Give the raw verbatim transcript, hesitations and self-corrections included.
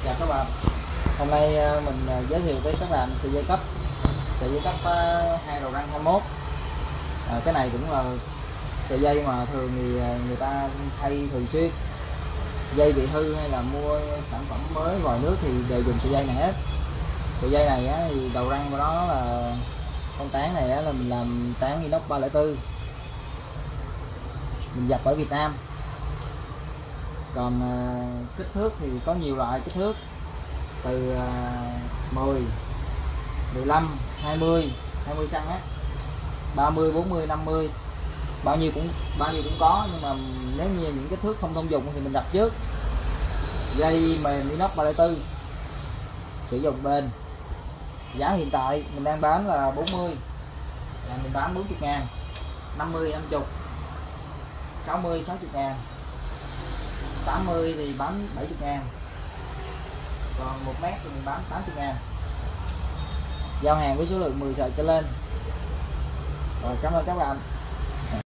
Chào các bạn, hôm nay mình giới thiệu với các bạn sợi dây cấp sợi dây cấp hai đầu răng hai mươi mốt. À, cái này cũng là sợi dây mà thường thì người ta thay thường xuyên. Dây bị hư hay là mua sản phẩm mới vòi nước thì đều dùng sợi dây này hết. Sợi dây này á, thì đầu răng của nó là con tán này á, là mình làm tán inox ba không bốn, mình dập ở Việt Nam. Còn à, kích thước thì có nhiều loại kích thước, từ à, mười, mười lăm, hai mươi, hai mươi xăng-ti-mét, ba mươi, bốn mươi, năm mươi, bao nhiêu cũng bao nhiêu cũng có. Nhưng mà nếu như những kích thước không thông dụng thì mình đặt trước. Dây mềm inox ba không bốn sử dụng bền. Giá hiện tại mình đang bán là bốn mươi, là mình bán bốn mươi ngàn, năm mươi năm mươi, sáu mươi sáu mươi ngàn, tám mươi thì bán bảy mươi ngàn, còn một mét thì mình bán tám mươi ngàn. Giao hàng với số lượng mười sợi trở lên. Rồi, cảm ơn các bạn.